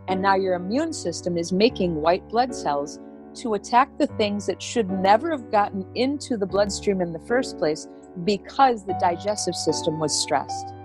And now your immune system is making white blood cells to attack the things that should never have gotten into the bloodstream in the first place because the digestive system was stressed.